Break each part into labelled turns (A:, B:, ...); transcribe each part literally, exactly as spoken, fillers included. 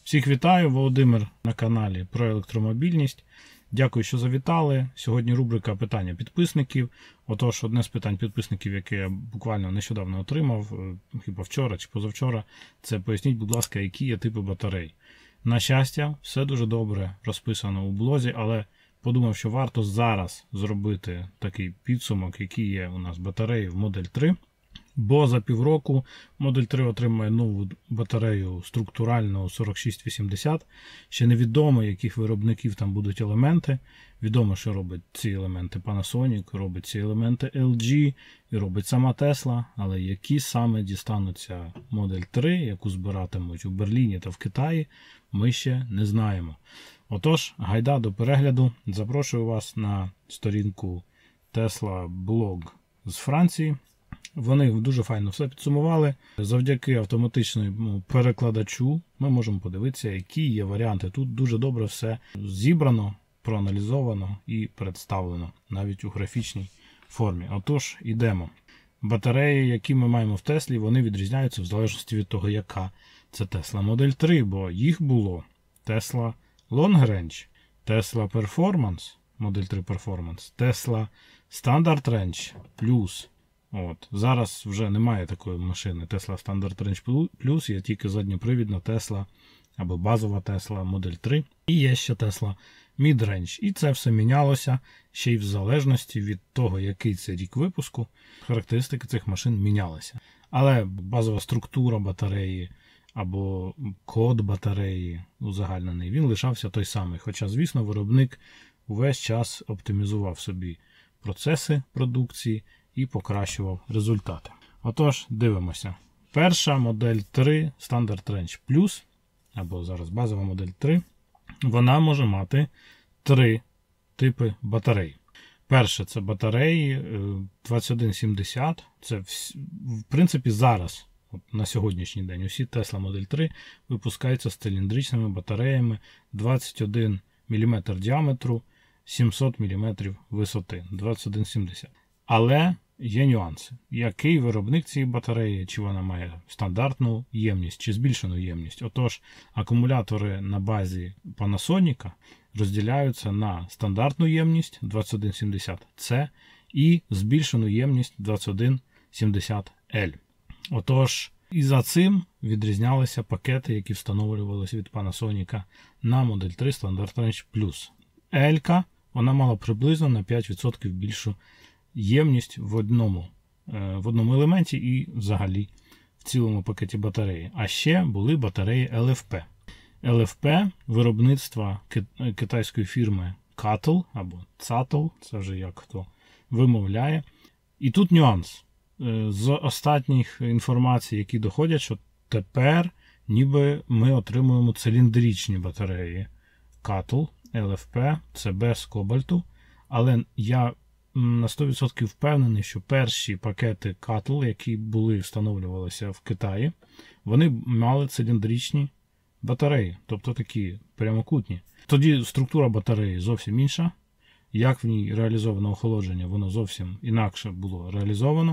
A: Всіх вітаю, Володимир на каналі про електромобільність. Дякую, що завітали. Сьогодні рубрика питання підписників. Отож, одне з питань підписників, яке я буквально нещодавно отримав, хіба вчора чи позавчора, це поясніть, будь ласка, які є типи батарей. На щастя, все дуже добре розписано у блозі, але подумав, що варто зараз зробити такий підсумок, які є у нас батареї в Модель три. Бо за півроку Модель три отримає нову батарею структуральну сорок шість вісімдесят. Ще невідомо, яких виробників там будуть елементи. Відомо, що робить ці елементи Panasonic, робить ці елементи ел джі і робить сама Tesla. Але які саме дістануться Модель три, яку збиратимуть у Берліні та в Китаї, ми ще не знаємо. Отож, гайда до перегляду. Запрошую вас на сторінку Tesla Blog з Франції. Вони дуже файно все підсумували. Завдяки автоматичному перекладачу ми можемо подивитися, які є варіанти. Тут дуже добре все зібрано, проаналізовано і представлено, навіть у графічній формі. Отож, йдемо. Батареї, які ми маємо в Теслі, вони відрізняються в залежності від того, яка це Tesla Модель три, бо їх було Tesla Long Range, Tesla Performance, Модель три Performance, Tesla Standard Range Plus. От. Зараз вже немає такої машини Tesla Standard Range Plus, є тільки задньопривідна Tesla або базова Tesla Модель три. І є ще Tesla Mid-Range. І це все мінялося ще й в залежності від того, який це рік випуску. Характеристики цих машин мінялися. Але базова структура батареї або код батареї узагальнений, він лишався той самий. Хоча, звісно, виробник увесь час оптимізував собі процеси продукції і покращував результати. Отож, дивимося. Перша Модель три Standard Range Plus, або зараз базова Модель три, вона може мати три типи батарей. Перше, це батареї двадцять один сімдесят. Це, в принципі, зараз, от на сьогоднішній день, усі Tesla Модель три випускаються з циліндричними батареями двадцять один міліметр діаметру, сімсот міліметрів висоти, двадцять один сімдесят. Але є нюанси. Який виробник цієї батареї, чи вона має стандартну ємність, чи збільшену ємність. Отож, акумулятори на базі Panasonic розділяються на стандартну ємність двадцять один сімдесят С і збільшену ємність двадцять один сімдесят Л. Отож, і за цим відрізнялися пакети, які встановлювалися від Panasonic на Модель три Standard Range Plus. L-ка, вона мала приблизно на п'ять відсотків більшу ємність в одному, в одному елементі і взагалі в цілому пакеті батареї. А ще були батареї ел еф пі. ел еф пі виробництва китайської фірми Cattle або Cattle, це вже як хто вимовляє. І тут нюанс. З останніх інформацій, які доходять, що тепер ніби ми отримуємо циліндричні батареї Cattle, ел еф пі, це без кобальту, але я на сто відсотків впевнений, що перші пакети Cattle, які були встановлювалися в Китаї, вони мали циліндричні батареї, тобто такі прямокутні. Тоді структура батареї зовсім інша, як в ній реалізовано охолодження, воно зовсім інакше було реалізовано.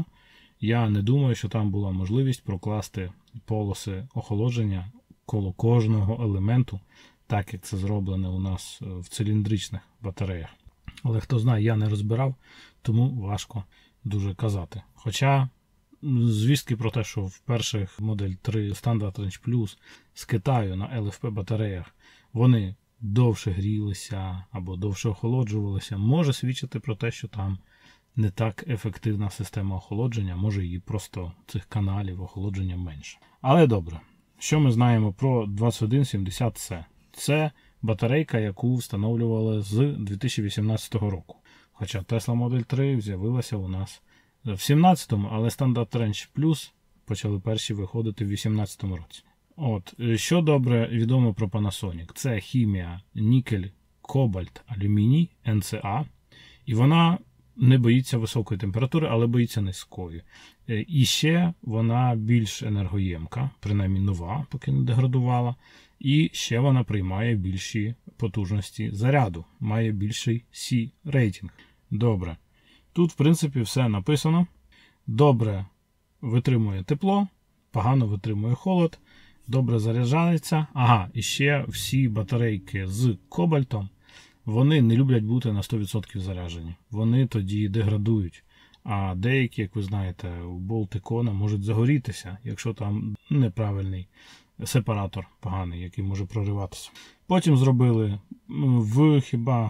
A: Я не думаю, що там була можливість прокласти полоси охолодження коло кожного елементу, так як це зроблено у нас в циліндричних батареях. Але хто знає, я не розбирав, тому важко дуже казати. Хоча звістки про те, що в перших Модель три Standard Range Plus з Китаю на ел еф пі батареях вони довше грілися або довше охолоджувалися, може свідчити про те, що там не так ефективна система охолодження, може її просто цих каналів охолодження менше. Але добре, що ми знаємо про двадцять один сімдесят С? Це батарейка, яку встановлювали з дві тисячі вісімнадцятого року. Хоча Tesla Модель три з'явилася у нас в сімнадцятому, але Standard Range Plus почали перші виходити в вісімнадцятому році. От, що добре відомо про Panasonic? Це хімія нікель, кобальт, алюміній, ен це а. І вона не боїться високої температури, але боїться низької. І ще вона більш енергоємка, принаймні нова, поки не деградувала. І ще вона приймає більші потужності заряду, має більший сі рейтинг. Добре. Тут, в принципі, все написано. Добре витримує тепло, погано витримує холод. добре заряджається. Ага, і ще всі батарейки з кобальтом, вони не люблять бути на сто відсотків заряджені. Вони тоді деградують. А деякі, як ви знаєте, у болт ікона можуть загорітися, якщо там неправильний сепаратор поганий, який може прориватися. Потім зробили в хіба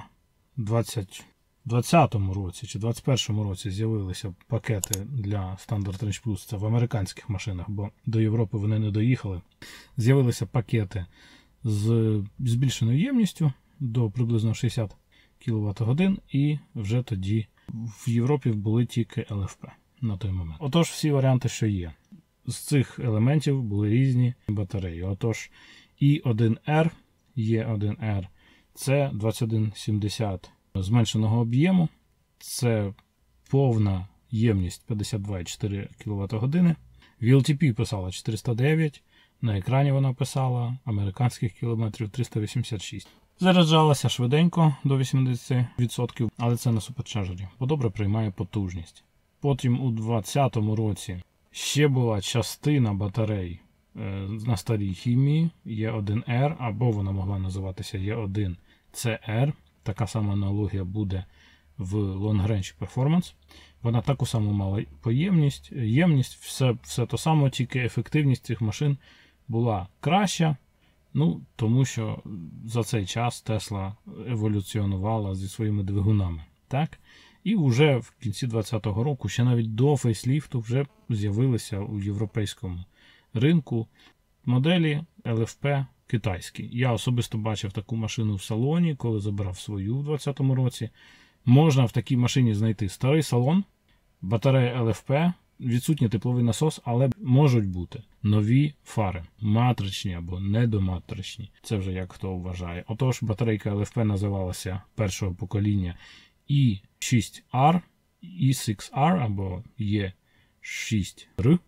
A: двадцятому році чи двадцять першому році з'явилися пакети для Standard Range Plus, це в американських машинах, бо до Європи вони не доїхали. З'явилися пакети з збільшеною ємністю до приблизно шістдесят кіловат годин, і вже тоді в Європі були тільки ел еф пі на той момент. Отож, всі варіанти, що є. З цих елементів були різні батареї. Отож, і один ар, є один ар, це двадцять один сімдесят зменшеного об'єму, це повна ємність п'ятдесят два цілих чотири десятих кіловат години. В ел ті пі писала чотириста дев'ять, на екрані вона писала американських кілометрів триста вісімдесят шість. Заряджалася швиденько до вісімдесят відсотків, але це на суперчарджері, бо добре приймає потужність. Потім у двадцятому році ще була частина батарей е, на старій хімії, є один ар, або вона могла називатися є один це ар. Така сама аналогія буде в Long Range Performance. Вона таку саму мала поємність, ємність, все, все то саме, тільки ефективність цих машин була краща. Ну, тому що за цей час Tesla еволюціонувала зі своїми двигунами. Так? І вже в кінці двадцятого року, ще навіть до фейсліфту, вже з'явилися у європейському ринку моделі ел еф пі китайські. Я особисто бачив таку машину в салоні, коли забирав свою в двадцятому році. Можна в такій машині знайти старий салон, батарея ел еф пі, відсутній тепловий насос, але можуть бути нові фари, матричні або недоматричні. Це вже як хто вважає. Отож, батарейка ел еф пі називалася першого покоління і шість ар, і шість ар або є шість ар,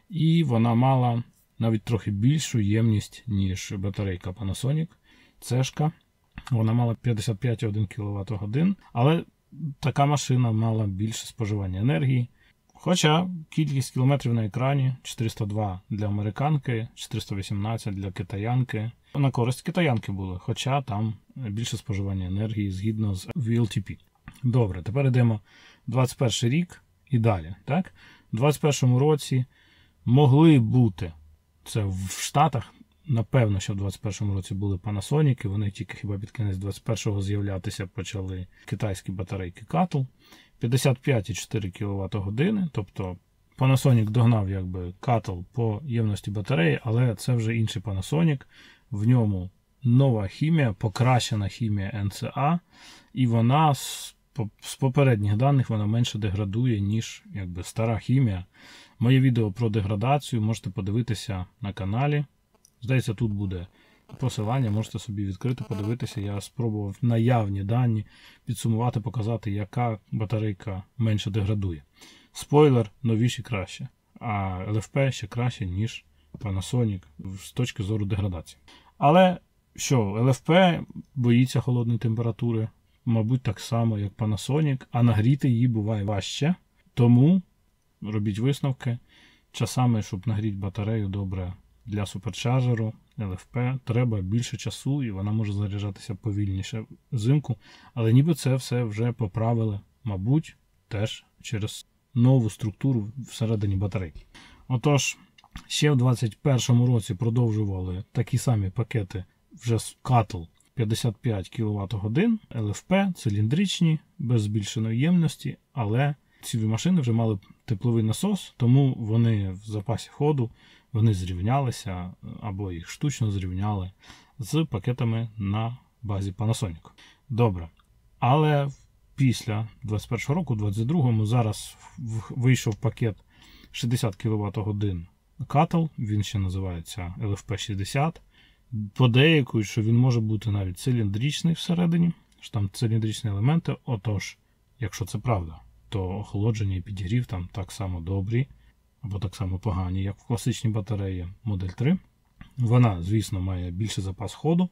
A: і вона мала навіть трохи більшу ємність, ніж батарейка Panasonic. Цешка. Вона мала п'ятдесят п'ять цілих одна десята кіловат годин, але така машина мала більше споживання енергії. Хоча кількість кілометрів на екрані чотириста два для американки, чотириста вісімнадцять для китаянки. На користь китаянки були, хоча там більше споживання енергії згідно з ві ел ті пі. Добре, тепер йдемо двадцять перший рік і далі. Так? У двадцять першому році могли бути, це в Штатах, напевно, що в двадцять першому році були Panasonic, вони тільки хіба під кінець двадцять першого з'являтися почали китайські батарейки Cattle. п'ятдесят п'ять цілих чотири десятих кіловат години, тобто Panasonic догнав якби Cattle по ємності батареї, але це вже інший Panasonic, в ньому нова хімія, покращена хімія ен це а, і вона з, з попередніх даних вона менше деградує, ніж якби стара хімія. Моє відео про деградацію можете подивитися на каналі. Здається, тут буде посилання, можете собі відкрити, подивитися. Я спробував наявні дані підсумувати, показати, яка батарейка менше деградує. Спойлер, новіші краще, а ел еф пі ще краще, ніж Panasonic з точки зору деградації. Але що, ел еф пі боїться холодної температури, мабуть, так само, як Panasonic, а нагріти її буває важче. Тому робіть висновки. Часами, щоб нагріти батарею добре для суперчарджеру ел еф пі, треба більше часу, і вона може заряджатися повільніше взимку. Але ніби це все вже поправили, мабуть, теж через нову структуру всередині батарейки. Отож, ще в двадцять першому році продовжували такі самі пакети вже з Cattle п'ятдесят п'ять кіловат годин, ел еф пі, циліндричні, без збільшеної ємності, але ці машини вже мали тепловий насос, тому вони в запасі ходу, вони зрівнялися або їх штучно зрівняли з пакетами на базі Panasonic. Добре. Але після двадцять першого року, двадцять другому, зараз вийшов пакет шістдесят кіловат годин Cattle, він ще називається ел еф пі шістдесят. Подеякують, що він може бути навіть циліндричний всередині, що там циліндричні елементи. Отож, якщо це правда, то охолодження і підігрів там так само добрі, або так само погані, як в класичній батареї Модель три. Вона, звісно, має більший запас ходу.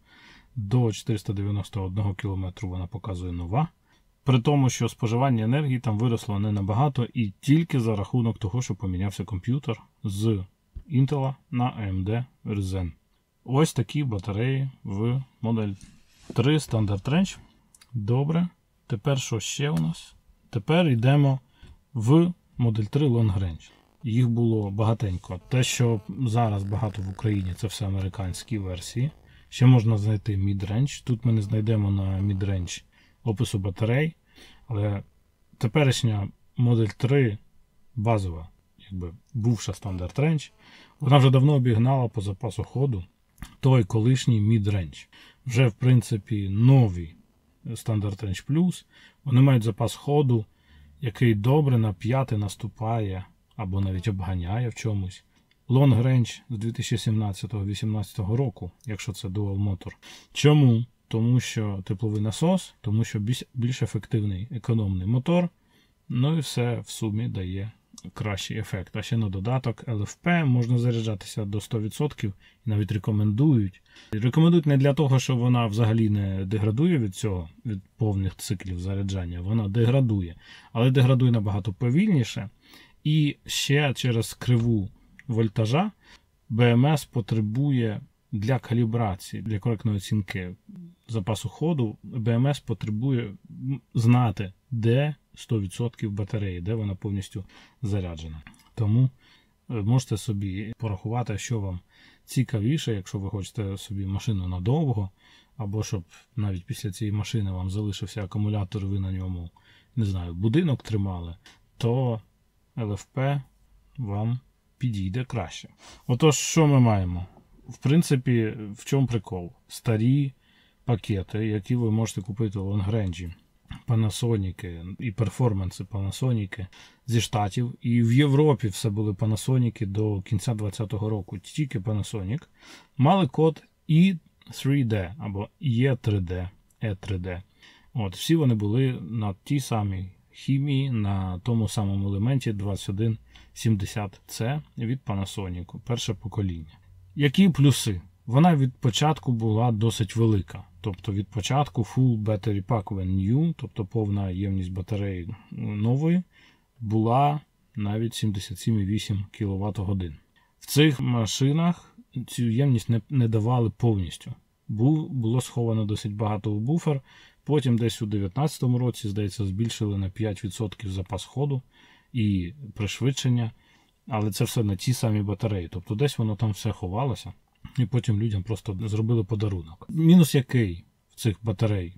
A: До чотириста дев'яносто один кілометр вона показує нова. При тому, що споживання енергії там виросло не набагато і тільки за рахунок того, що помінявся комп'ютер з Intel на ей ем ді Ryzen. ось такі батареї в модель три Standard Range. Добре. Тепер що ще у нас? Тепер йдемо в модель три Long Range. Їх було багатенько. Те, що зараз багато в Україні, це все американські версії. Ще можна знайти Mid-Range. Тут ми не знайдемо на Mid-Range опису батарей. Але теперішня модель три базова, якби бувша Standard Range, вона вже давно обігнала по запасу ходу той колишній Mid-Range. Вже, в принципі, нові Standard Range Plus, вони мають запас ходу, який добре на п'яти наступає або навіть обганяє в чомусь. Long Range з дві тисячі сімнадцятого - дві тисячі вісімнадцятого року, якщо це Dual Motor. Чому? Тому що тепловий насос, тому що більш, більш ефективний економний мотор, ну і все в сумі дає кращий ефект. А ще на додаток ел еф пі можна заряджатися до сто відсотків і навіть рекомендують. Рекомендують не для того, що вона взагалі не деградує від цього, від повних циклів заряджання. Вона деградує, але деградує набагато повільніше. І ще через криву вольтажа бі ем ес потребує для калібрації, для коректної оцінки запасу ходу, бі ем ес потребує знати, де сто відсотків батареї, де вона повністю заряджена. Тому можете собі порахувати, що вам цікавіше, якщо ви хочете собі машину надовго, або щоб навіть після цієї машини вам залишився акумулятор, ви на ньому, не знаю, будинок тримали, то ел еф пі вам підійде краще. Отож, що ми маємо? В принципі, в чому прикол? Старі пакети, які ви можете купити в Long-Range, Panasonic і перформанси Panasonic зі Штатів. І в Європі все були Panasonic до кінця двадцятого року. Тільки Panasonic мали код і три де або і три де. і три де. От, всі вони були на тій самій хімії, на тому самому елементі двадцять один сімдесят це від Panasonic, перше покоління. Які плюси? Вона від початку була досить велика. Тобто від початку Full Battery Pack When New, тобто повна ємність батареї нової, була навіть сімдесят сім цілих вісім кіловат-годин. В цих машинах цю ємність не, не давали повністю. Був, було сховано досить багато в буфер. Потім десь у дев'ятнадцятому році, здається, збільшили на п'ять відсотків запас ходу і пришвидшення. Але це все на ті самі батареї. Тобто десь воно там все ховалося. І потім людям просто зробили подарунок. Мінус який в цих батарей?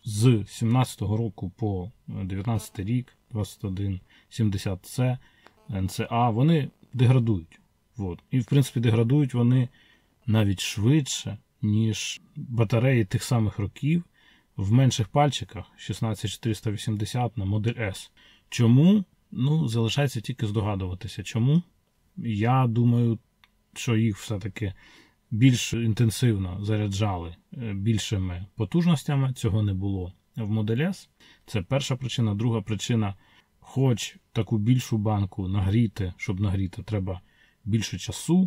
A: З сімнадцятого року по дев'ятнадцятий рік, двадцять один сімдесят це, ен це а, вони деградують. От. І, в принципі, деградують вони навіть швидше, ніж батареї тих самих років в менших пальчиках шістнадцять чотириста вісімдесят на модель S. Чому? Ну, залишається тільки здогадуватися. Чому? Я думаю, що їх все-таки більш інтенсивно заряджали більшими потужностями. Цього не було в модель S. Це перша причина. Друга причина, хоч таку більшу банку нагріти, щоб нагріти, треба більше часу,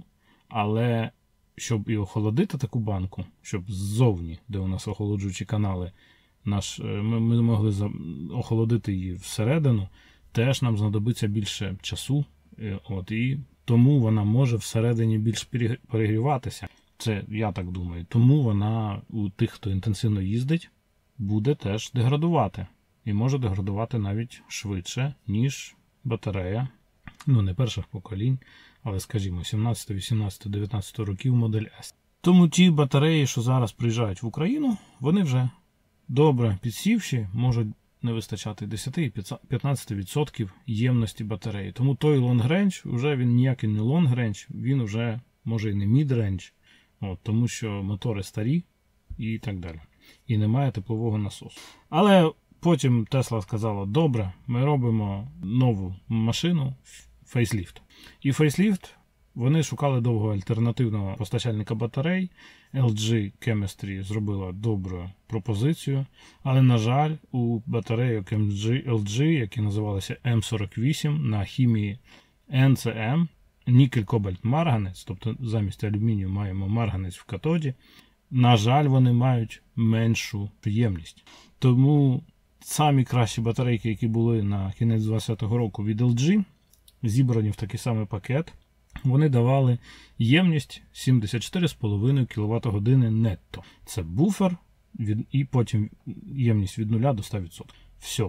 A: але щоб і охолодити таку банку, щоб ззовні, де у нас охолоджуючі канали, наш, ми, ми могли охолодити її всередину, теж нам знадобиться більше часу. От, і тому вона може всередині більш перегріватися. Це я так думаю. Тому вона у тих, хто інтенсивно їздить, буде теж деградувати. І може деградувати навіть швидше, ніж батарея, ну не перших поколінь, але, скажімо, сімнадцятого, вісімнадцятого, дев'ятнадцятого років модель S. Тому ті батареї, що зараз приїжджають в Україну, вони вже добре підсівші, можуть не вистачати десять-п'ятнадцять відсотків ємності батареї. Тому той Long Range, вже він ніякий не Long Range, він вже може і не Mid Range, от, тому що мотори старі і так далі. І немає теплового насосу. Але потім Tesla сказала, добре, ми робимо нову машину, фейсліфт. І фейсліфт, вони шукали довго альтернативного постачальника батарей. ел джі Chemistry зробила добру пропозицію, але, на жаль, у батарейок ел джі, які називалися ем сорок вісім, на хімії ен це ем, нікель, кобальт, марганець, тобто замість алюмінію маємо марганець в катоді, на жаль, вони мають меншу ємність. Тому самі кращі батарейки, які були на кінець двадцятого року від ел джі, зібрані в такий самий пакет, вони давали ємність сімдесят чотири цілих п'ять десятих кіловат-години нетто. Це буфер, від, і потім ємність від нуля до ста відсотків. Все.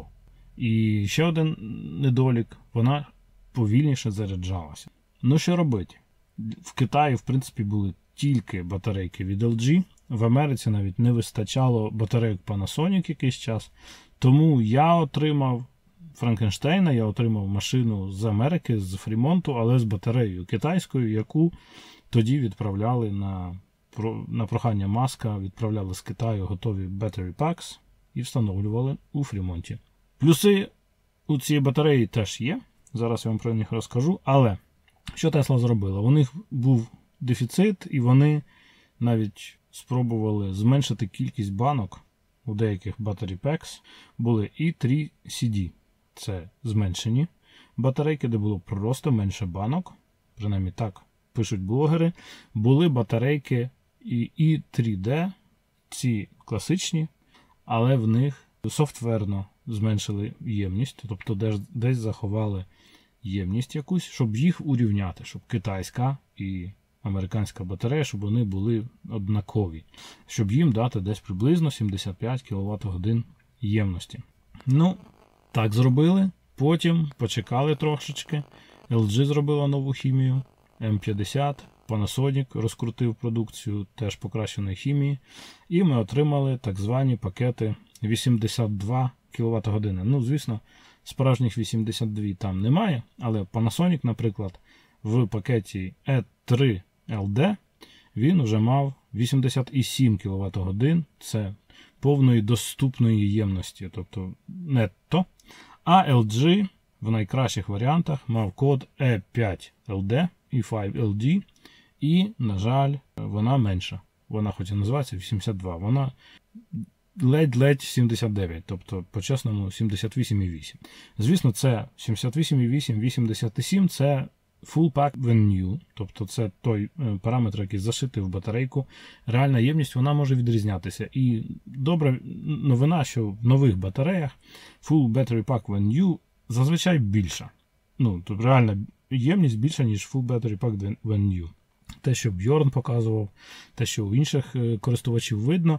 A: І ще один недолік, вона повільніше заряджалася. Ну що робити? В Китаї, в принципі, були тільки батарейки від ел джі, в Америці навіть не вистачало батарейок Panasonic якийсь час, тому я отримав Франкенштейна, я отримав машину з Америки, з Фрімонту, але з батареєю китайською, яку тоді відправляли на, на прохання Маска, відправляли з Китаю готові battery packs і встановлювали у Фрімонті. Плюси у цій батареї теж є, зараз я вам про них розкажу, але що Tesla зробила? У них був дефіцит, і вони навіть спробували зменшити кількість банок у деяких battery packs, були і три сі ді. Це зменшені батарейки, де було просто менше банок, принаймні так пишуть блогери. Були батарейки і три ді, ці класичні, але в них софтверно зменшили ємність, тобто десь, десь заховали ємність якусь, щоб їх урівняти, щоб китайська і американська батарея, щоб вони були однакові, щоб їм дати десь приблизно сімдесят п'ять кіловат-годин ємності. Ну, так зробили, потім почекали трошечки, ел джі зробила нову хімію, ем п'ятдесят, Panasonic розкрутив продукцію теж покращеної хімії, і ми отримали так звані пакети вісімдесят два кіловат-години. Ну, звісно, справжніх вісімдесят два там немає, але Panasonic, наприклад, в пакеті і три ел ді він вже мав вісімдесят сім кіловат-годин, це повної доступної ємності, тобто нетто. А ел джі в найкращих варіантах мав код і п'ять ел ді, і п'ять ел ді, і, на жаль, вона менша. Вона хоч і називається вісімдесят два, вона ледь-ледь сімдесят дев'ять, тобто по-чесному сімдесят вісім і вісім. Звісно, це сімдесят вісім і вісім, вісімдесят сім, це full pack when new, тобто це той параметр, який зашитий в батарейку. Реальна ємність, вона може відрізнятися. І добра новина, що в нових батареях full battery pack when new зазвичай більша. Ну, тобто реальна ємність більша, ніж full battery pack when new. Те, що Бьорн показував, те, що у інших користувачів видно,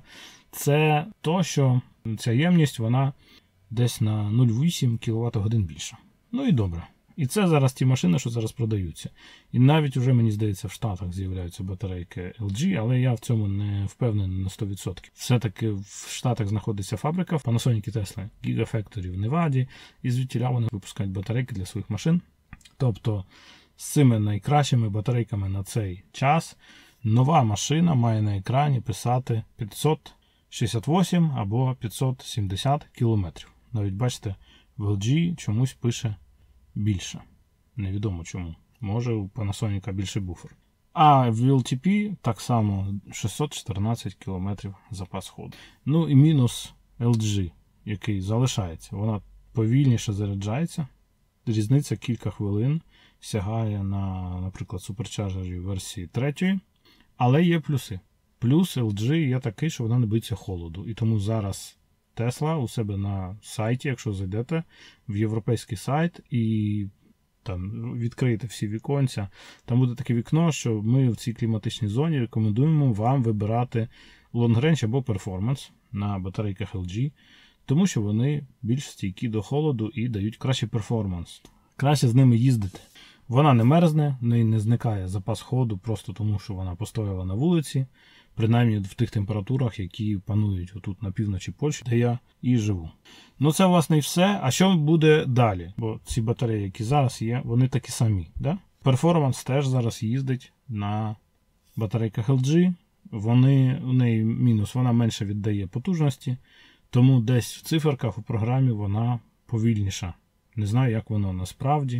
A: це то, що ця ємність, вона десь на нуль цілих вісім кіловат-годин більша. Ну і добре. І це зараз ті машини, що зараз продаються. І навіть уже, мені здається, в Штатах з'являються батарейки ел джі, але я в цьому не впевнений на сто відсотків. Все-таки в Штатах знаходиться фабрика, Panasonic і Tesla, Gigafactory в Неваді, і звідтіля вони випускають батарейки для своїх машин. Тобто з цими найкращими батарейками на цей час нова машина має на екрані писати п'ятсот шістдесят вісім або п'ятсот сімдесят кілометрів. Навіть бачите, в ел джі чомусь пише більше. Невідомо чому. Може у Panasonic більший буфер. А в ел ті пі так само шістсот чотирнадцять кілометрів запас ходу. Ну і мінус ел джі, який залишається. Вона повільніше заряджається. Різниця кілька хвилин сягає на, наприклад, суперчарджері версії третьої. Але є плюси. Плюс ел джі є такий, що вона не боїться холоду. І тому зараз Tesla у себе на сайті, якщо зайдете в європейський сайт і там відкриєте всі віконця, там буде таке вікно, що ми в цій кліматичній зоні рекомендуємо вам вибирати long range або performance на батарейках ел джі, тому що вони більш стійкі до холоду і дають кращий перформанс. Краще з ними їздити. Вона не мерзне, в неї не зникає запас ходу просто тому, що вона постояла на вулиці, принаймні в тих температурах, які панують отут на півночі Польщі, де я і живу. Ну це, власне, і все. А що буде далі? Бо ці батареї, які зараз є, вони такі самі. Да? Перформанс теж зараз їздить на батарейках ел джі. Вони, у неї мінус, вона менше віддає потужності, тому десь в циферках у програмі вона повільніша. Не знаю, як воно насправді.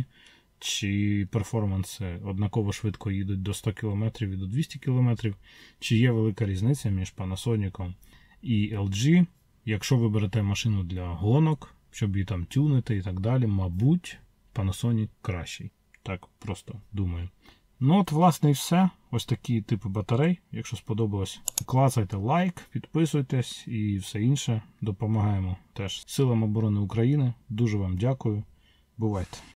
A: Чи перформанси однаково швидко їдуть до сто кілометрів і до двісті кілометрів, чи є велика різниця між Panasonic і ел джі. Якщо ви берете машину для гонок, щоб її там тюнити і так далі, мабуть, Panasonic кращий. Так просто думаю. Ну от, власне, і все. Ось такі типи батарей. Якщо сподобалось, клацайте лайк, підписуйтесь і все інше. Допомагаємо теж Силам оборони України. Дуже вам дякую. Бувайте!